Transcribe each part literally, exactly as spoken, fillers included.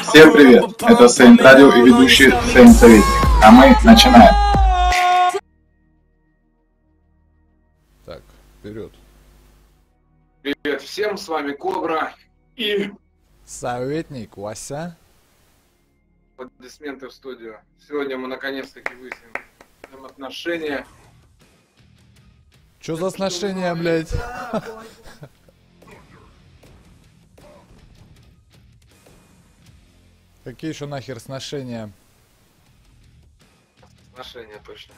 Всем привет! Это Сейнт Радио и ведущий Сейнт Советник. А мы начинаем. Так, вперед. Привет всем, с вами Кобра и Советник Вася. аплодисменты в студию. Сегодня мы наконец-таки выясним отношения. Чё за сношения, блядь? Какие еще нахер сношения? Отношения точно.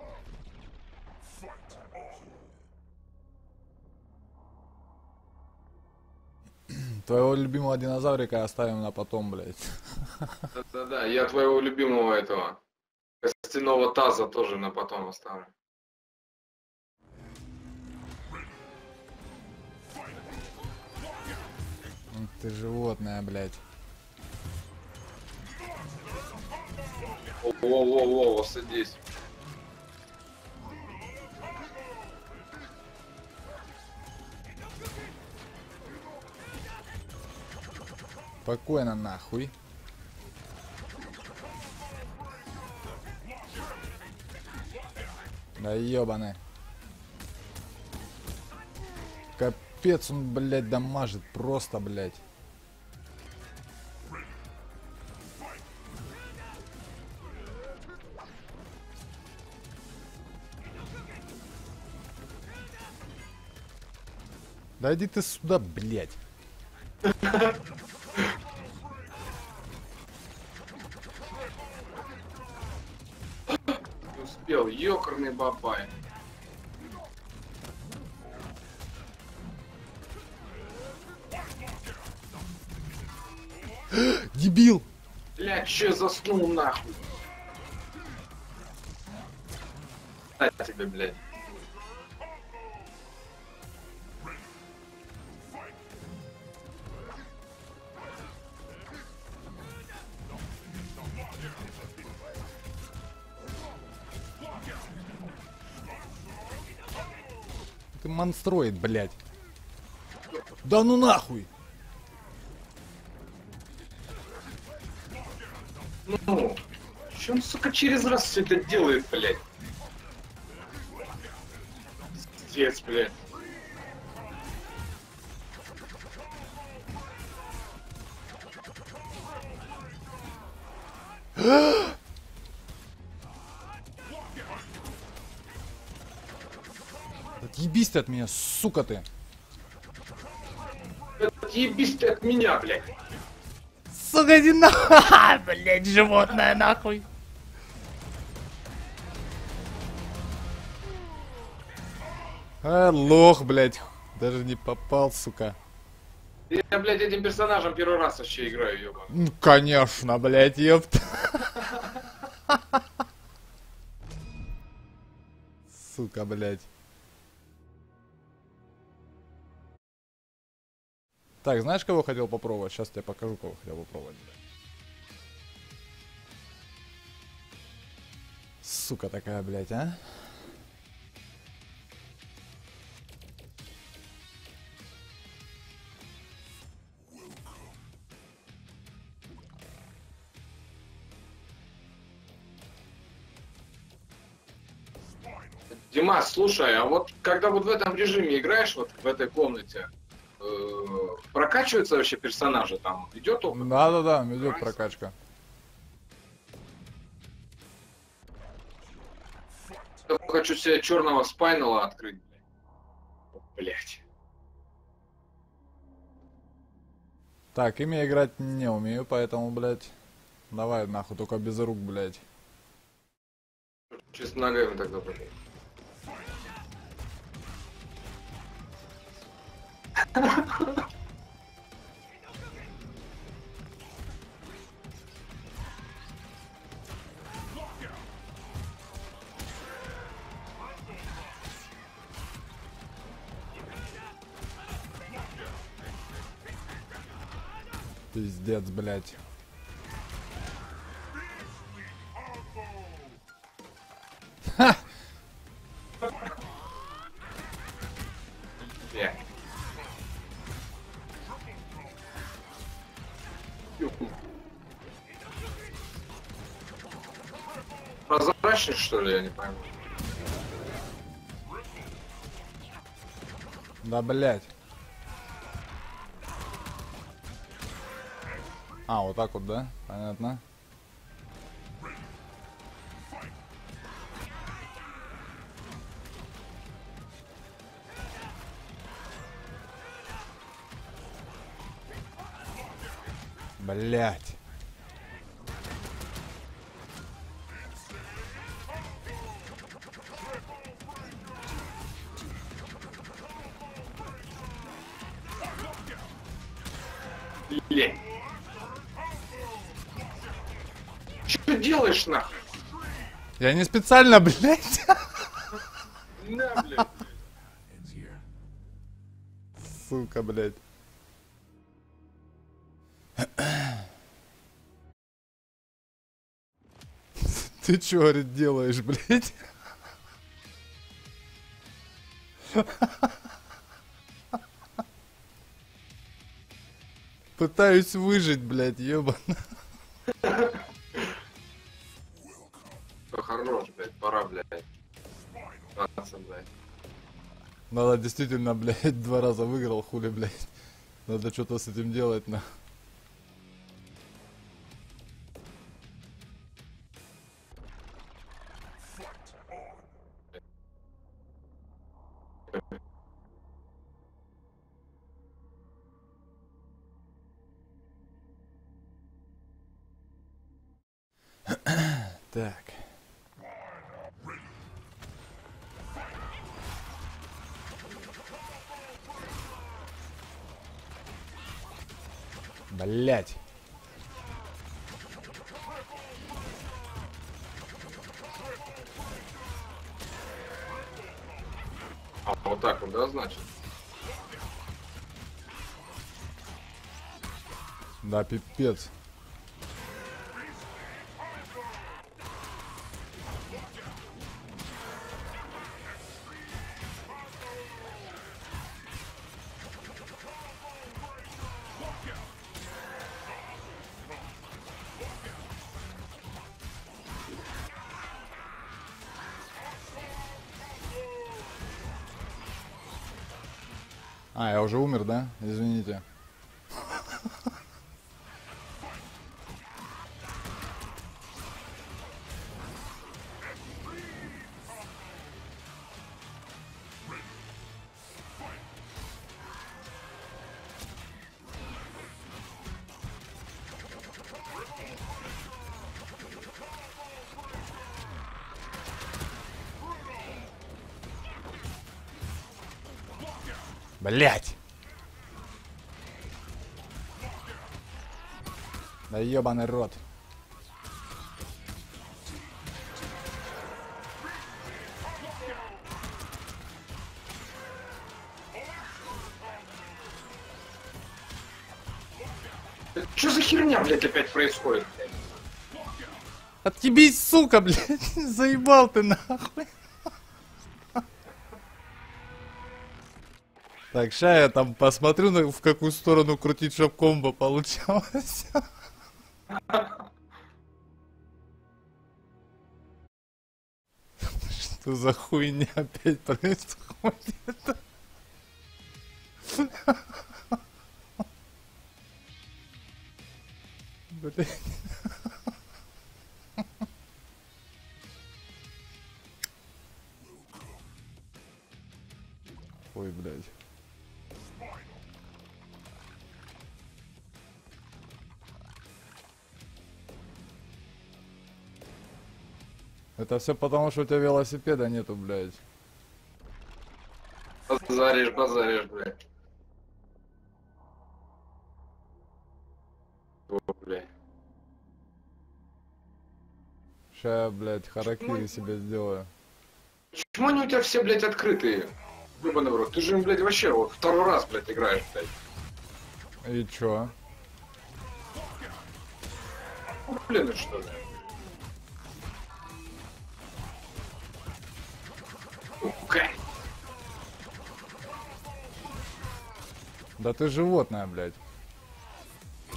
Твоего любимого динозаврика оставим на потом, блядь. Да-да-да, я твоего любимого этого костяного таза тоже на потом оставлю. Ты животное, блядь. Во-во-во, садись. Спокойно нахуй. Да ебаный. Капец он, блядь, дамажит. Просто, блядь. Да иди ты сюда, блядь. Не успел, ёкарный бабай. Дебил! Бля, че заснул нахуй? На тебе, блядь. Ты монстроид, блядь. Да ну нахуй! Ну, че он, сука, через раз все это делает, блядь? Пиздец, блядь. Отъебись ты от меня, сука ты! Отъебись ты от меня, блядь. Сука, иди нахуй! Блядь, животное нахуй! А, лох, блядь. Даже не попал, сука. Я, блядь, этим персонажем первый раз вообще играю, ёба. Ну, конечно, блядь, ёпта. Сука, блядь. Так, знаешь, кого хотел попробовать? Сейчас тебе покажу, кого хотел попробовать, блядь. Сука такая, блядь, а? Димас, слушай, а вот когда вот в этом режиме играешь, вот в этой комнате, э, прокачиваются вообще персонажи там? Идет опыт? Да-да-да, идет прокачка. Я хочу себе черного спайнала открыть, блядь. Так, ими играть не умею, поэтому, блядь, давай нахуй, только без рук, блядь. Чисто ногами тогда, блядь. Пиздец, блядь. Ха! Yeah. неудачник, что ли, я не пойму. Да, блять. А, вот так вот, да? Понятно. Блять. Блять. Что делаешь нахуй? Я не специально, блять. На, блядь. Сука, блять. Ты чё, говорит, делаешь, блять? Пытаюсь выжить, блять, ёбан. Хорош, блядь, пора, блядь. Паться, блядь. Надо действительно, блять, два раза выиграл, хули, блять. Надо что-то с этим делать, на. Так. Блять. А вот так вот, да, значит? Да, пипец. А, я уже умер, да? Извините. Блять! Да ебаный рот. Что за херня, блядь, опять происходит, блядь? Отъебись, сука, блядь! Заебал ты нахуй! Так, ща я там посмотрю, на, в какую сторону крутить, чтоб комбо получалось. Что за хуйня опять происходит? Блять. Ой, блядь. Это все потому, что у тебя велосипеда нету, блядь. Базаришь, базаришь, блядь. О, блядь. Ща я, блядь, харакири себе сделаю. Почему они у тебя все, блядь, открытые? Ебаный в рот. Ты же, блядь, вообще вот второй раз, блядь, играешь, блядь. И чё? Блин, что ли? Сука. Да ты животное, блядь.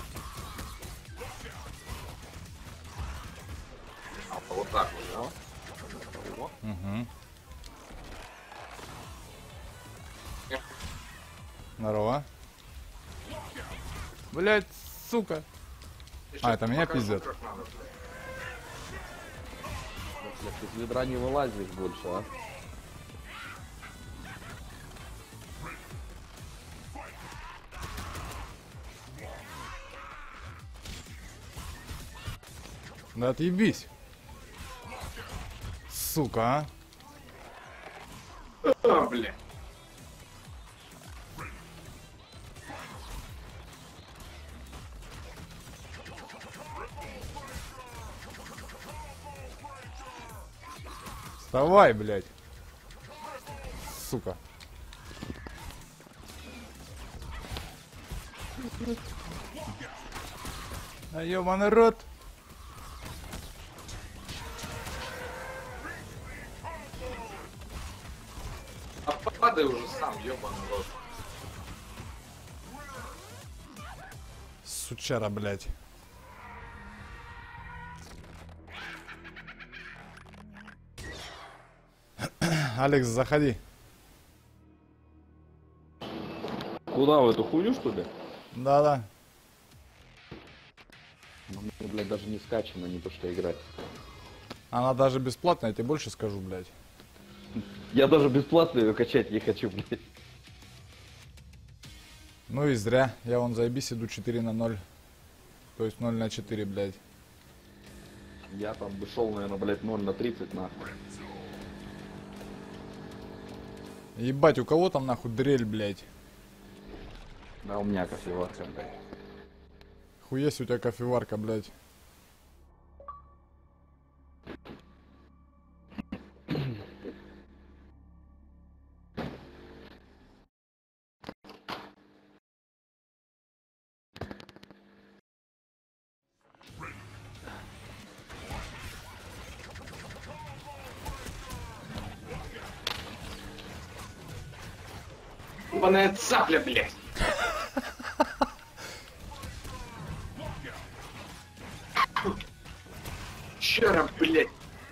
А, вот так вот, да? Угу. Здорово. Блять, сука. А, это меня пиздят. Из ведра не вылазишь больше, а? Да отъебись. Сука, а. А, бля. Вставай, блядь. Сука. А ёбаный рот. А падай уже сам, ёбаный рот. Сучара, блядь. Алекс, заходи. Куда, в эту хуйню, что ли? Да-да. Ну, мне, блядь, даже не скачано, не то что играть. Она даже бесплатная, я тебе больше скажу, блядь. Я даже бесплатно ее качать не хочу, блядь. Ну и зря. Я вон заебись иду четыре на ноль. То есть ноль на четыре, блядь. Я там бы шел, наверное, блядь, ноль на тридцать, нахуй. Ебать, у кого там нахуй дрель, блядь? Да, у меня кофеварка, блядь. Хуесть у тебя кофеварка, блядь. Ебаная цапля, блядь. Чара, блядь.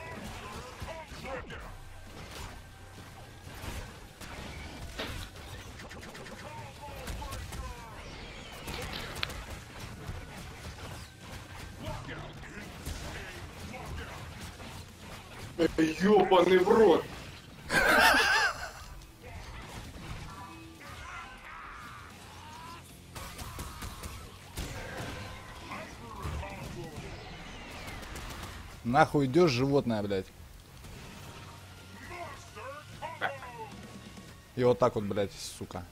Ёбаный в рот. Нахуй идешь, животное, блядь. И вот так вот, блядь, сука.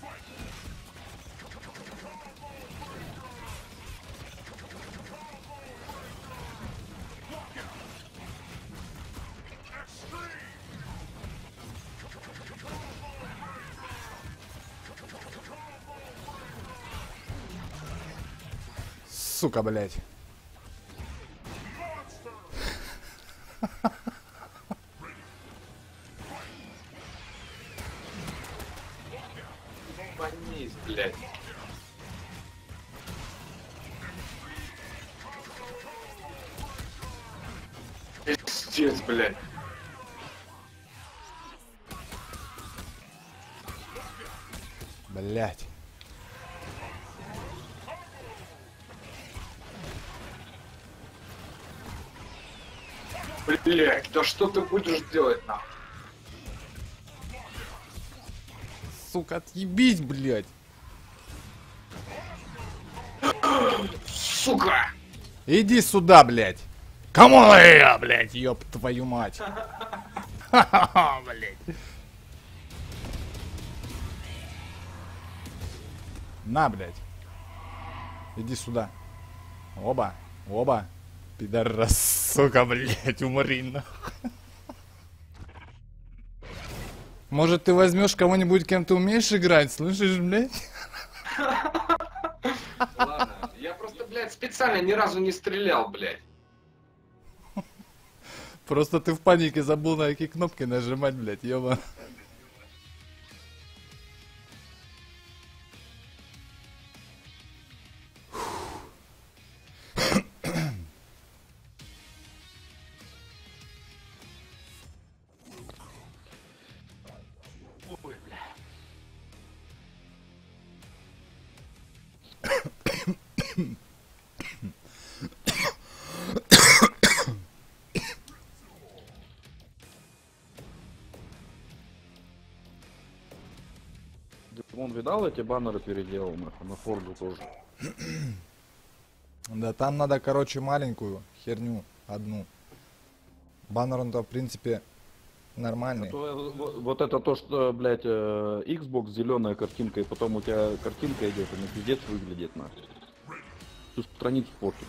Сука, блядь. Ебанись, блядь. Пиздец, блядь. Блядь. Блядь, да что ты будешь делать, нахуй? Сука, отъебись, блядь. Сука! Иди сюда, блядь. Кому я, блядь, ёб твою мать. Ха-ха-ха, блядь. На, блядь. Иди сюда. Оба, оба. Пидорас, сука, блядь, умри нахуй. Может, ты возьмешь кого-нибудь, кем ты умеешь играть, слышишь, блядь? Ладно, я просто, блядь, специально ни разу не стрелял, блядь. Просто ты в панике забыл, на какие кнопки нажимать, блядь, ёба. Он видал, эти баннеры переделал, нахуй, на форду тоже. Да там надо, короче, маленькую херню одну. Баннер он-то, в принципе, нормальный. То, вот, вот это то, что, блядь, э, Xbox зеленая картинка, и потом у тебя картинка идет, и на пиздец выглядит, нахуй. Всю страницу портит.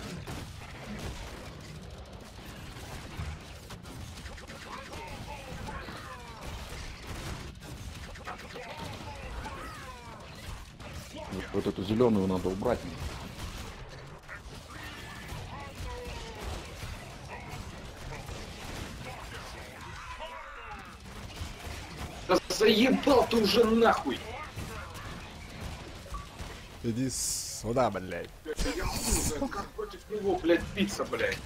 Вот, вот эту зеленую надо убрать. Да заебал ты уже нахуй! Иди сюда, блядь. Я хуй знаю, как против него, блядь, биться, блядь.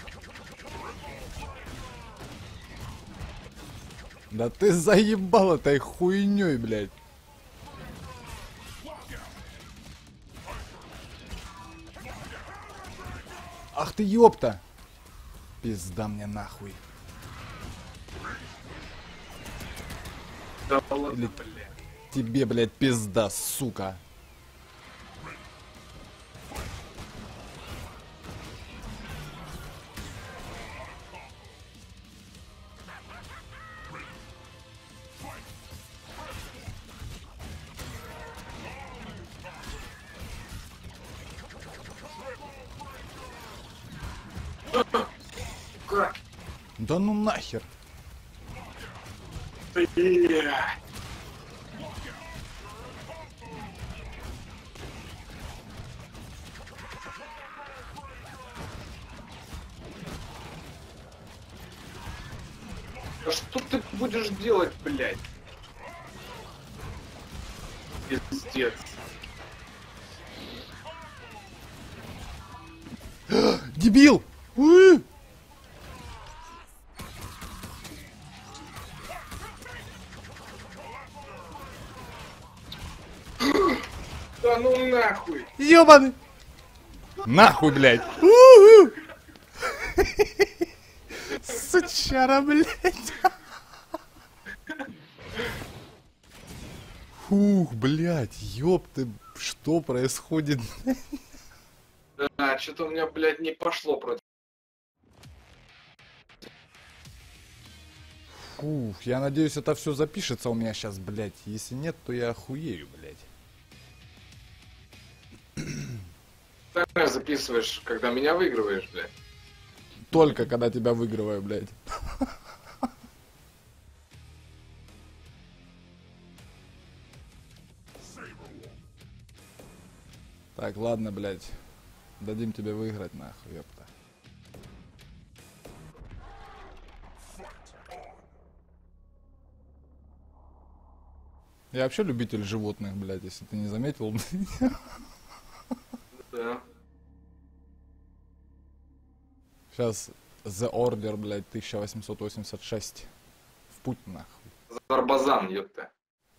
Да ты заебал этой хуйней, блядь. Ах ты ёпта! Пизда мне нахуй. Да ладно, Или- блядь. Тебе, блядь, пизда, сука. Как? Да ну нахер. Блядь. А что ты будешь делать, блядь? Пиздец. Дебил! У! Да ну нахуй! Ёбаный! Нахуй, блядь! У-у! Сучара, блядь! Фух, блядь, ёпты, что происходит? Да, что-то у меня, блядь, не пошло против. Фух, я надеюсь, это все запишется у меня сейчас, блядь. Если нет, то я охуею, блядь. Ты записываешь, когда меня выигрываешь, блядь. Только когда тебя выигрываю, блядь. Так, ладно, блядь. Дадим тебе выиграть, нахуй, ёпта. Я вообще любитель животных, блядь, если ты не заметил. Да. Сейчас The Order, блядь, тысяча восемьсот восемьдесят шесть. В путь, нахуй. Зарбазан, ёпта.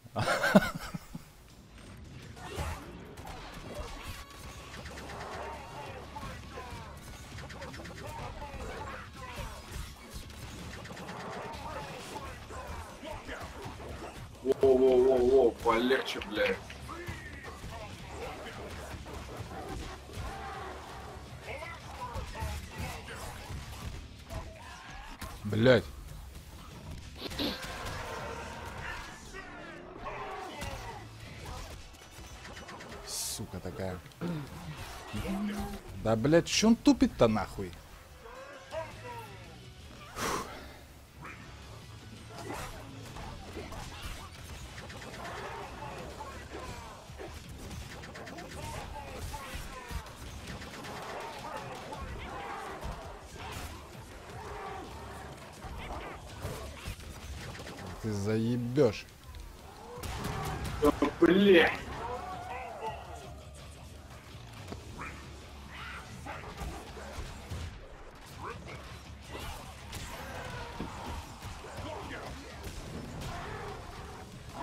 Воу-воу-воу-воу, полегче, блядь. Блядь. Сука такая. Да, блядь, чё он тупит-то нахуй? Ты заебешь. Да, блядь.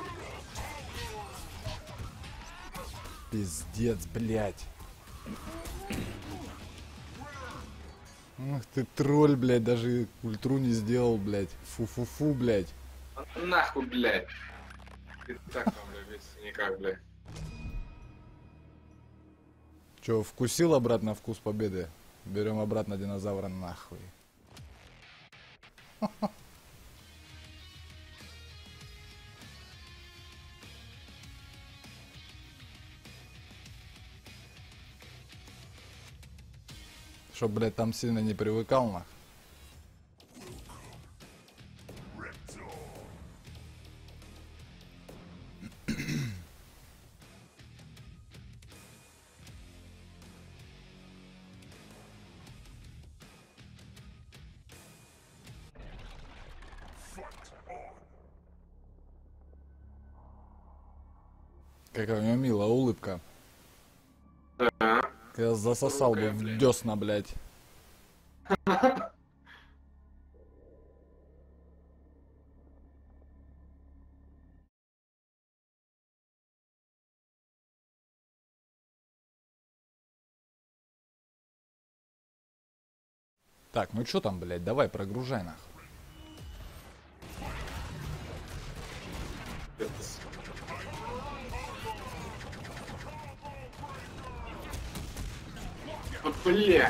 Пиздец, блядь. Ах ты тролль, блядь, даже ультру не сделал, блядь. Фу-фу-фу, блядь. Нахуй, блядь. И так там, блядь, весь никак, блядь. Че, вкусил обратно вкус победы? Берем обратно динозавра нахуй. Чтоб, блядь, там сильно не привыкал, нах. Какая у него милая улыбка. Да. Я засосал бы в десна, блядь. Так, ну чё там, блядь, давай прогружай нахуй. Вот, блядь.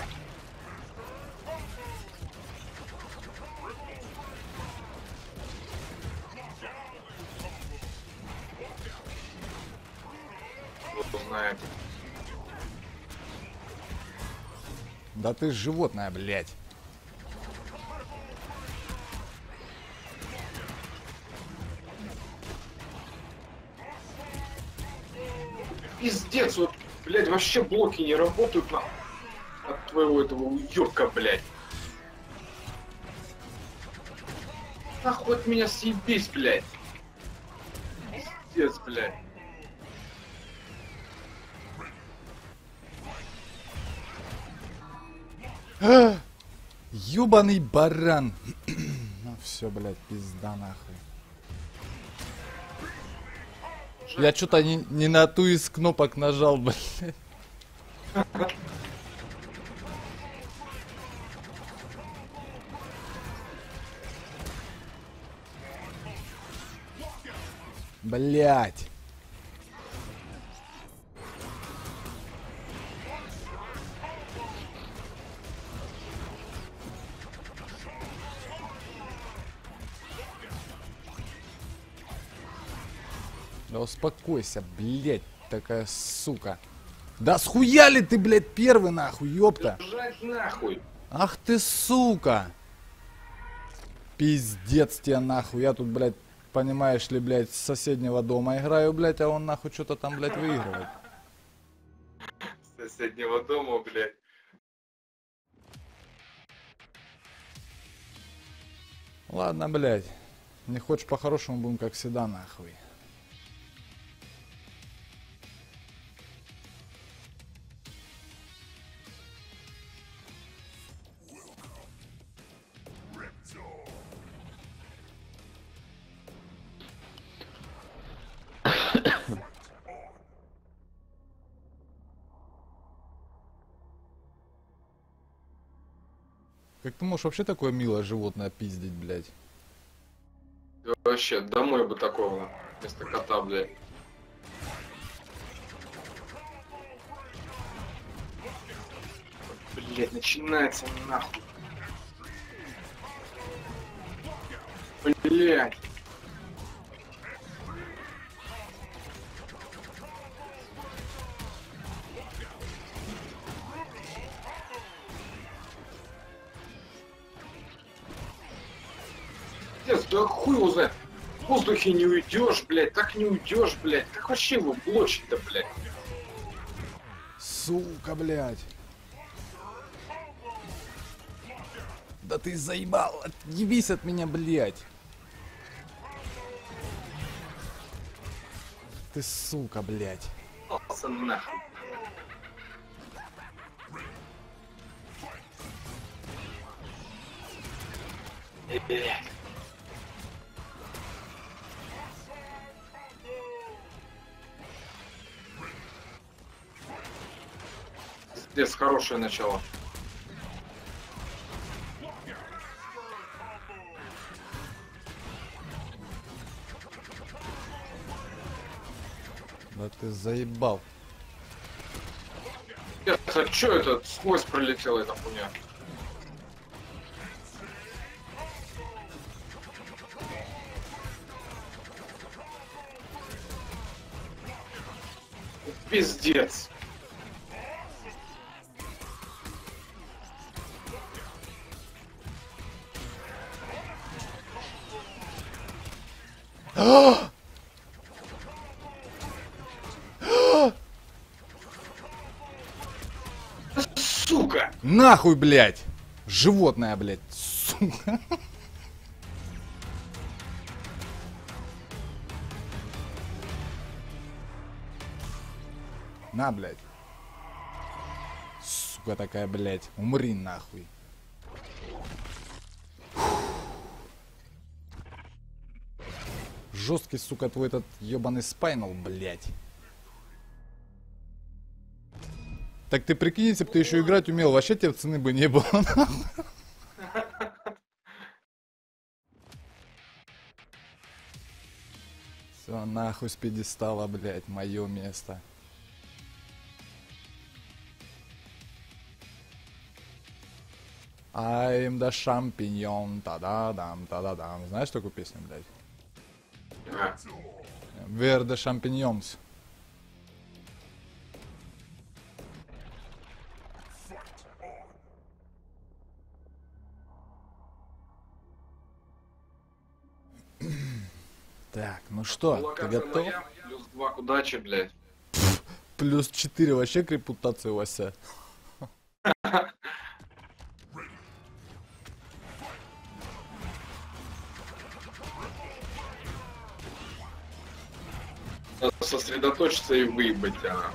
Вот знает. Да ты животное, блядь. Пиздец, вот, блядь, вообще блоки не работают на... от твоего этого уёбка, блядь. Нахуй от меня съебись, блядь. Пиздец, блядь. Ёбаный баран. Ну все, блядь, пизда нахуй. Я что-то не, не на ту из кнопок нажал, блядь. Блядь. Да успокойся, блядь, такая сука. Да схуяли ты, блядь, первый нахуй, ёпта. Жать нахуй. Ах ты, сука. Пиздец тебе нахуй. Я тут, блядь, понимаешь ли, блядь, с соседнего дома играю, блядь, а он нахуй что-то там, блядь, выигрывает. С соседнего дома, блядь. Ладно, блядь. Не хочешь по-хорошему, будем как всегда, нахуй. Как ты можешь вообще такое милое животное пиздить, блядь? И вообще, домой бы такого вместо кота, блядь. Блядь, начинается нахуй. Блядь. Пиздец, да хуй его знает. В воздухе не уйдешь, блядь, так не уйдешь, блядь. Как вообще его блочить-то, блядь? Сука, блядь. Да ты заебал, отъебись от меня, блядь. Ты сука, блядь. Ался нахуй. Блядь. Пиздец, хорошее начало. Да ты заебал. Нет, а чё это сквозь пролетела эта хуйня? Пиздец. Сука! Нахуй, блядь! Животное, блядь, сука. На, блядь. Сука такая, блядь. Умри, нахуй. Жесткий, сука, твой этот ебаный спайнал, блядь. Так ты прикинь, если бы ты еще играть умел, вообще тебе цены бы не было. Все, нахуй с пьедестала, блядь, мое место. I'm the champion, та-да-дам, та-да-дам. Знаешь такую песню, блядь? А, We're the champignons. Так, ну что, ты локация готов? моя, плюс два к удаче, блядь. Плюс четыре вообще к репутации, Вася. Надо сосредоточиться и выебать, а.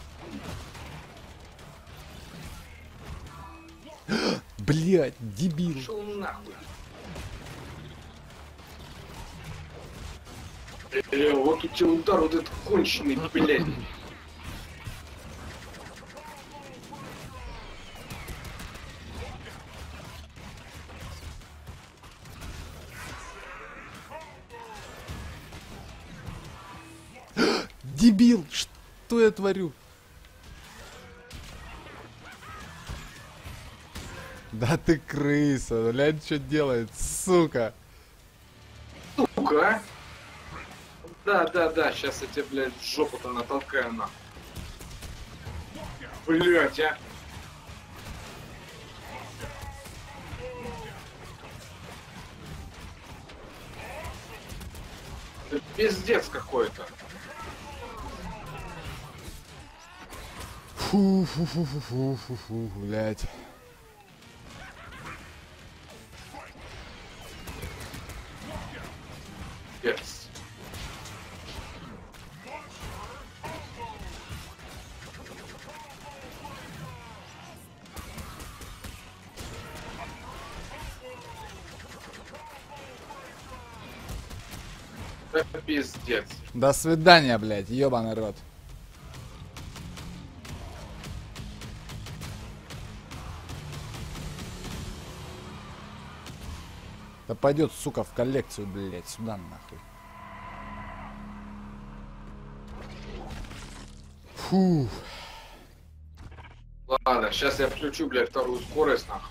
Блядь, дебил. Шел нахуй. Э, вот у тебя удар, вот этот конченый, блядь. Дебил, что я творю? Да ты крыса, блядь, что делает, сука? Сука, а? Да, да, да, сейчас я тебе, блядь, в жопу-то натолкаю, нахуй. Блядь, а. Это пиздец какой-то. Фу-фу-фу-фу-фу-фу, блядь. Пиздец. Это пиздец. До свидания, блядь, ебаный рот. Да пойдет, сука, в коллекцию, блядь, сюда нахуй. Фу. Ладно, сейчас я включу, блядь, вторую скорость, нахуй.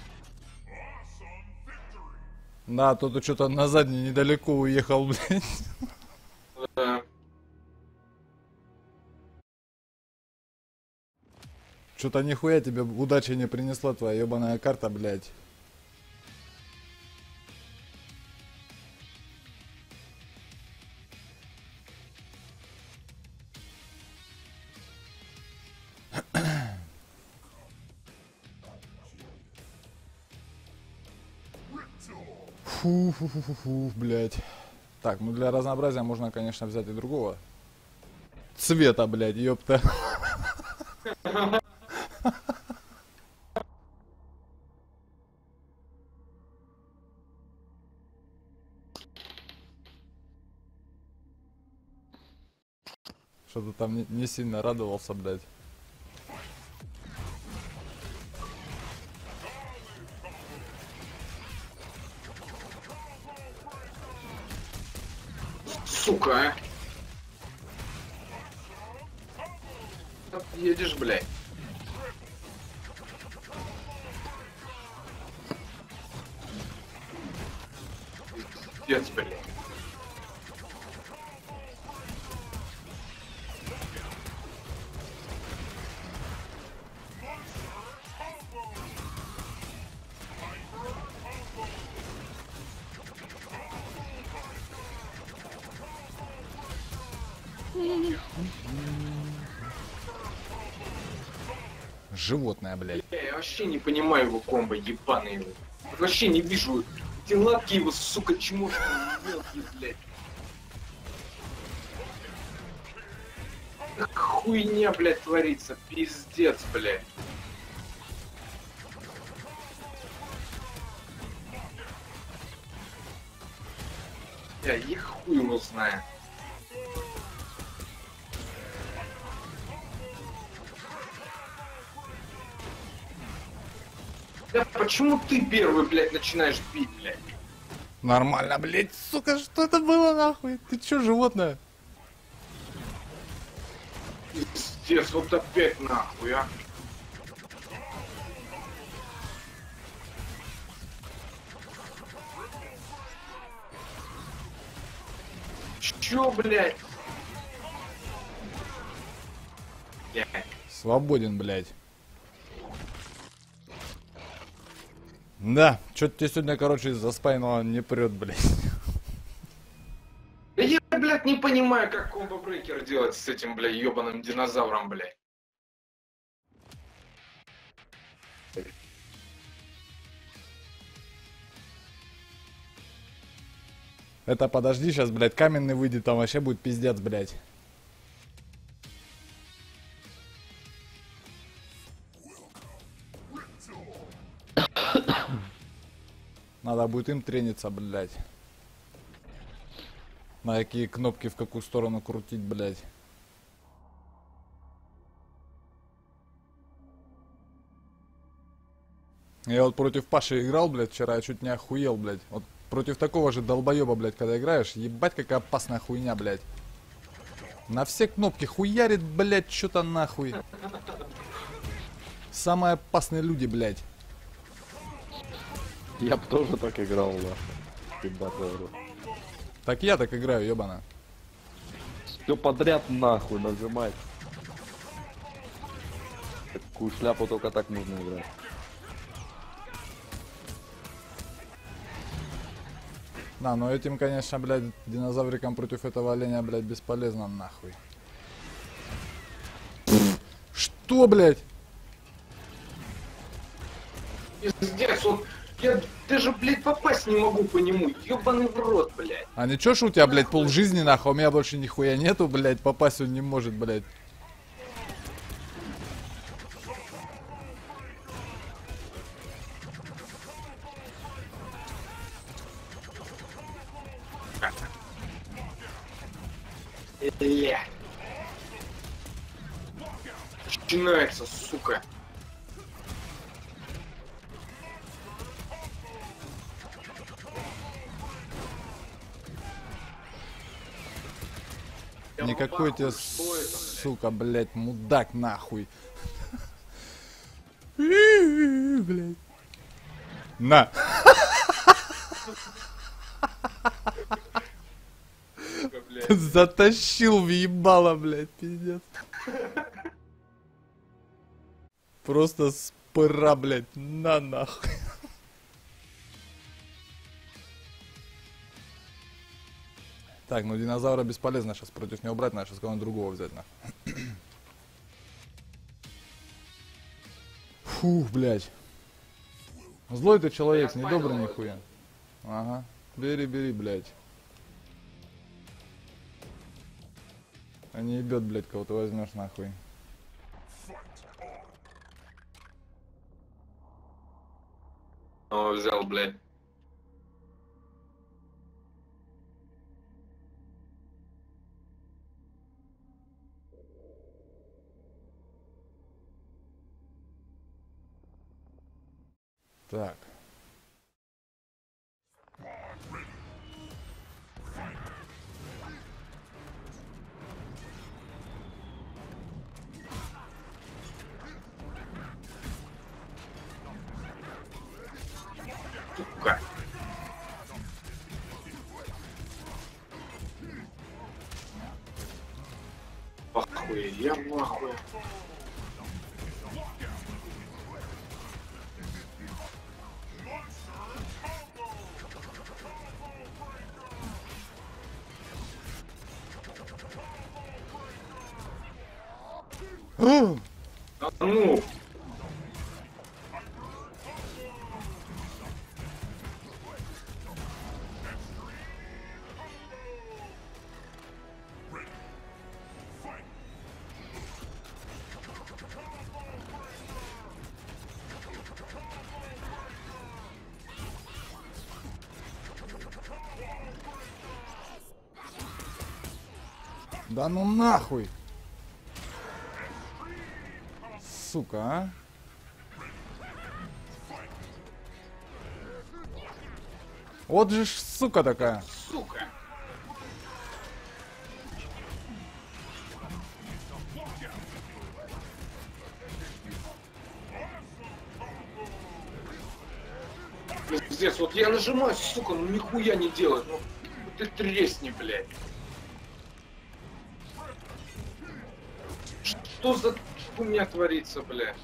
Да, тут что-то на задний недалеко уехал, блядь. Да. Что-то нихуя тебе удачи не принесла твоя ебаная карта, блядь. Фу-фу-фу-фу-фу, блядь. Так, ну для разнообразия можно, конечно, взять и другого цвета, блядь, ёпта. Что-то там не, не сильно радовался, блядь. Сука, а. едешь, блядь? Пиздец, блядь. Животное, блядь. Я, я вообще не понимаю его комбо, ебаный его. Вот вообще не вижу. Эти лапки его, сука, чмошки мелкие, блядь. Как хуйня, блядь, творится. Пиздец, блядь. Я их хуй его знаю. Да почему ты первый, блядь, начинаешь бить, блядь? Нормально, блядь, сука, что это было нахуй? Ты чё, животное? Пиздец, вот опять нахуй, а. Чё, блядь? Блядь. Свободен, блядь. Да, что-то тебе сегодня, короче, из-за спайного не прет, блядь. Да я, блядь, не понимаю, как комбо-брейкер делать с этим, блядь, ёбаным динозавром, блядь. Это подожди, сейчас, блядь, каменный выйдет, там вообще будет пиздец, блядь. Надо будет им трениться, блядь. На какие кнопки в какую сторону крутить, блядь. Я вот против Паши играл, блядь, вчера, я чуть не охуел, блядь. Вот против такого же долбоеба, блядь, когда играешь, ебать, какая опасная хуйня, блядь. На все кнопки хуярит, блядь, что-то нахуй. Самые опасные люди, блядь. Я бы тоже так играл, да. Ебать, говорю. Так я так играю, ебана. Все подряд нахуй нажимать. Такую шляпу только так нужно играть. Да, но этим, конечно, блядь, динозаврикам против этого оленя, блядь, бесполезно, нахуй. Что, блядь? Пиздец, вот я даже, блядь, попасть не могу по нему. Ёбаный в рот, блядь. А ничего, что у тебя, блядь, пол жизни, нахуй, у меня больше нихуя нету, блядь, попасть он не может, блядь. Бля. Начинается, сука. Никакой тебе, сука, блядь, мудак, нахуй. Блядь. На. Затащил в ебало, блядь, пиздец. Просто с пыра, блядь, на нахуй. Так, ну динозавра бесполезно сейчас против него брать, надо сейчас кого-нибудь другого взять, нахуй. Фух, блядь. Злой ты человек, Я недобрый понял. нихуя. Ага, бери, бери, блядь. А не ебет, блядь, кого ты возьмешь, нахуй. О, взял, блядь. Так. Сука. Охуеть, я нахуй. А ну! Да ну нахуй! Сука, а? Вот же ж сука такая. Сука. Пиздец, вот я нажимаю, сука, ну нихуя не делает. Ну ты тресни, блядь. Что за хуйня творится, блядь?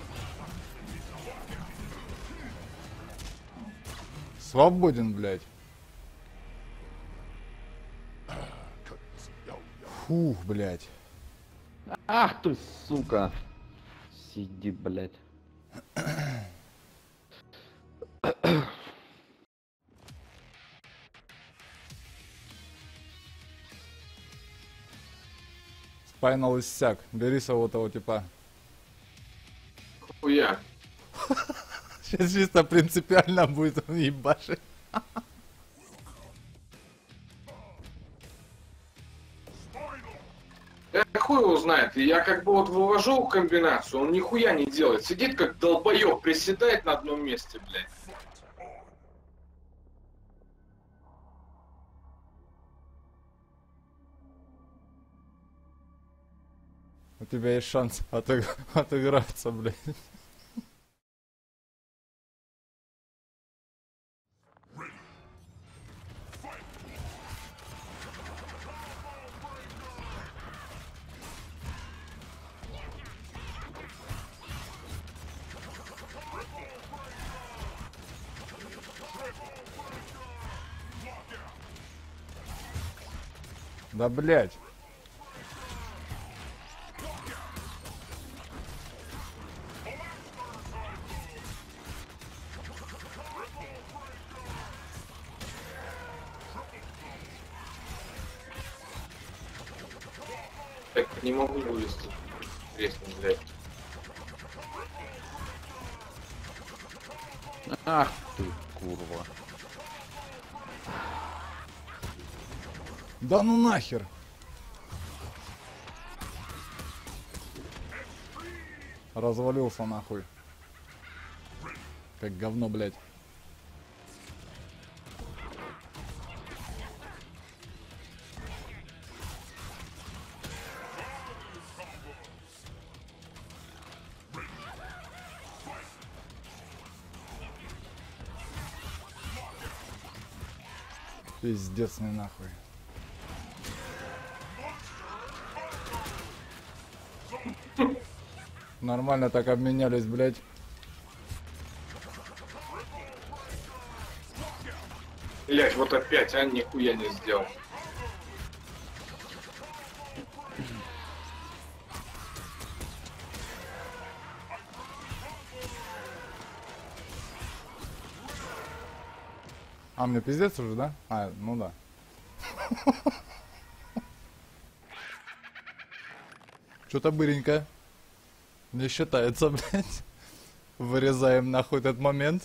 Свободен, блядь. Фух, блядь. Ах ты, сука. Сидит, блядь. Спайнал иссяк. Бери своего того типа. Хуя. Сейчас чисто принципиально будет он ебашить. Я хуй его знает. Я как бы вот вывожу комбинацию, он нихуя не делает. Сидит как долбоёб, приседает на одном месте, блядь. У тебя есть шанс отыг... отыграться, блядь. Да, блядь. Так, не могу вывести. Интересно, блядь. Ах ты, курва. Да ну нахер. Развалился нахуй. Как говно, блядь. Пиздец мне нахуй. Нормально так обменялись, блядь. Блядь, вот опять, а нихуя не сделал. А, мне пиздец уже, да? А, ну да. Что-то быренько. Не считается, блядь. Вырезаем нахуй этот момент.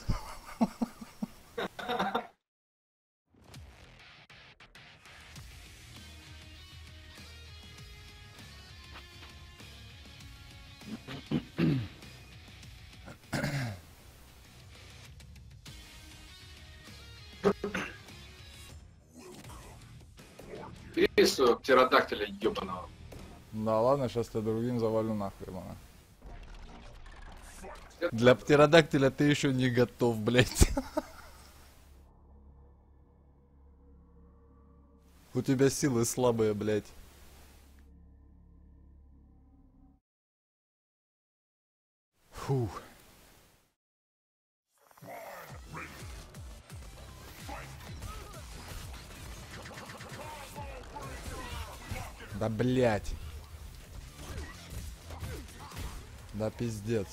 Бери своего птеродактиля ебаного. Да ладно, сейчас я другим завалю нахуй, мана. Для птеродактиля ты еще не готов, блядь. У тебя силы слабые, блядь. Фух. Да блять. Да пиздец.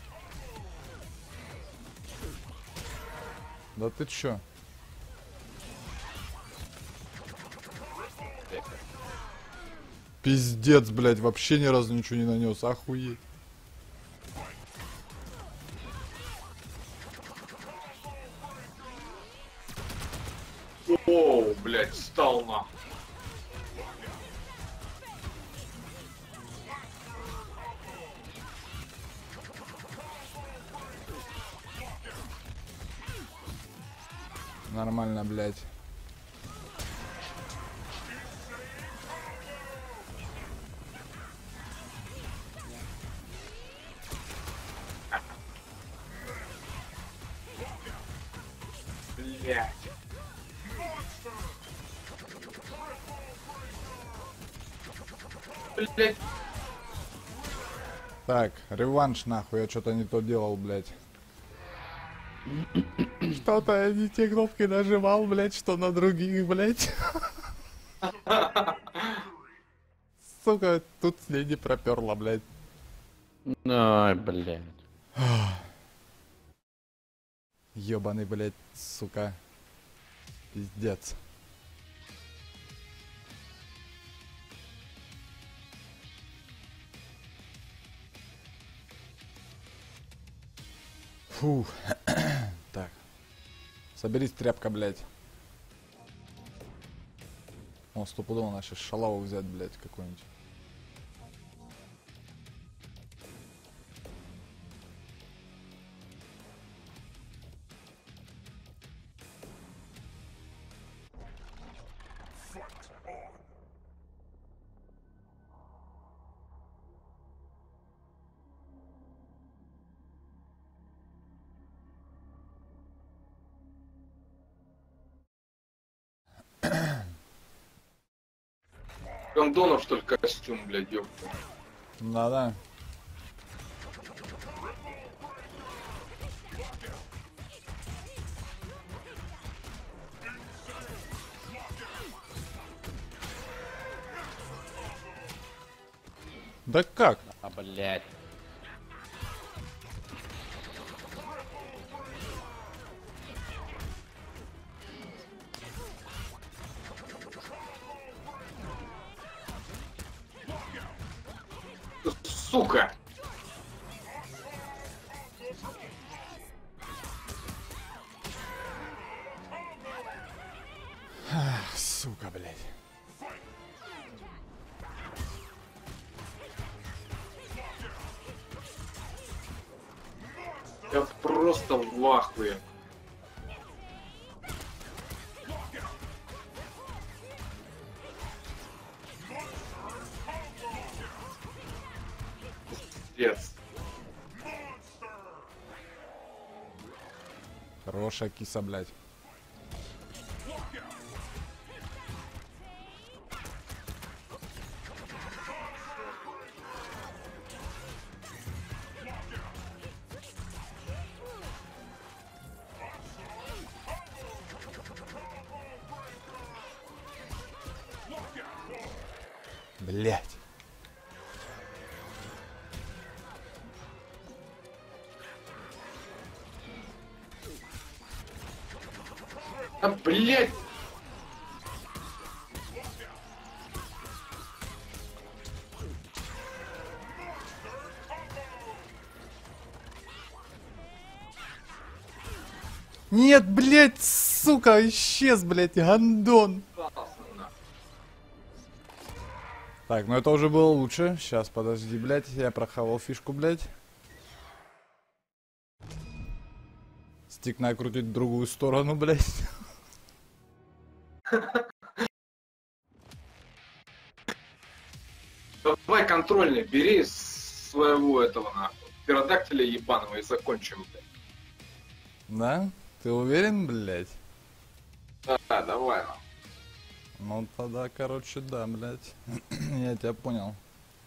Да ты чё? Пиздец, блять, вообще ни разу ничего не нанес, охуеть. Оу, блядь, встал нахуй. Нормально, блять. Блядь. Блядь. Так, реванш нахуй, я что-то не то делал, блять. Что-то я не те кнопки нажимал, блять, что на других, блять. Сука, тут с ней не проперло, блять. Ай, блядь. Ёбаный, блять, сука. Пиздец. Фух. Так. Соберись, тряпка, блядь. О, стопудово надо сейчас шалаву взять, блядь, какой-нибудь. Гондонов, что ли, костюм, блядь, ёпта. Да-да. Да как? А, блядь. Сука! Сука, блядь. Я просто в ахуе. Пиздец. Хорошая киса, блядь. Блядь. А, блядь! Нет, блядь, сука, исчез, блядь, гандон. Так, ну это уже было лучше. Сейчас, подожди, блядь, я прохавал фишку, блядь. Стик накрутить в другую сторону, блядь. Давай контрольный, бери своего этого нахуй. Птеродактиля ебаного и закончим, блядь. Да? Ты уверен, блядь? Да, давай. Ну тогда, короче, да, блядь. Я тебя понял.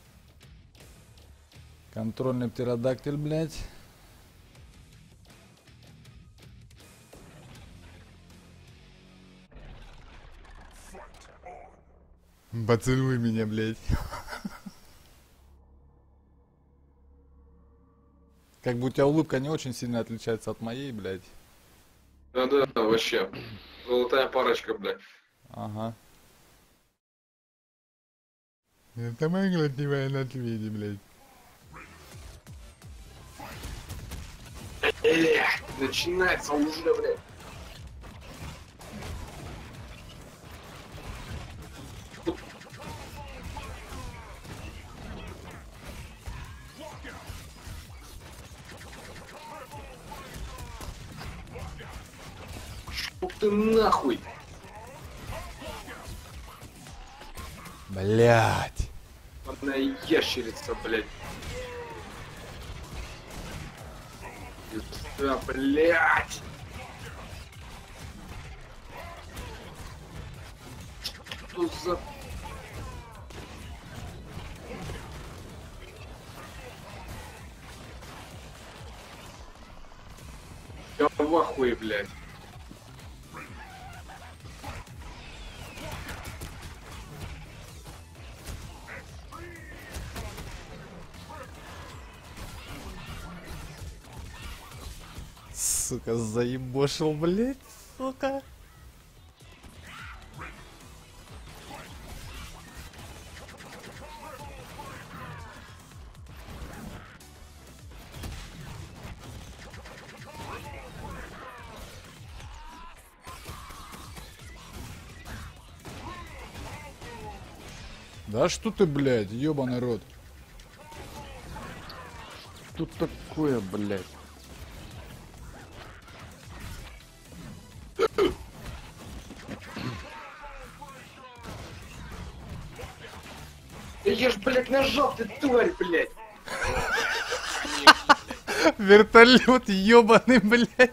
Контрольный птеродактиль, блядь. Поцелуй меня, блядь. Как бы у тебя улыбка не очень сильно отличается от моей, блядь. Да-да, вообще. Золотая парочка, блядь. Ага. Это моя глотневая на свете, блядь. Эх, начинается уже, блядь. Шо ты нахуй? Блядь. Одна ящерица, блядь. Да, блядь. Что за... Я в ахуе, блядь. Сука, заебошил, блядь, сука. Да что ты, блядь, ёбаный рот. Тут такое, блядь. Да я ж, блядь, нажал, ты тварь, блядь. Вертолет ёбаный, блядь.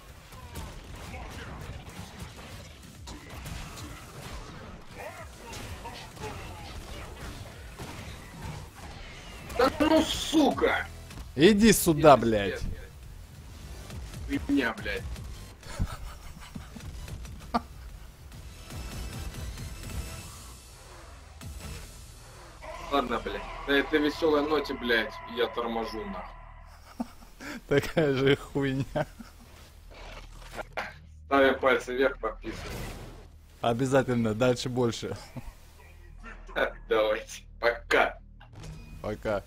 Да ну, сука! Иди сюда, блядь. Ты меня, блядь. Ладно, блядь. На этой веселой ноте, блядь, я торможу, нахуй. Такая же хуйня. Ставим пальцы вверх, подписываем. Обязательно, дальше больше. Давайте. Пока. Пока.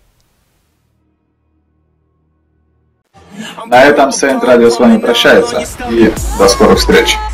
На этом Saint Radio с вами прощается и до скорых встреч.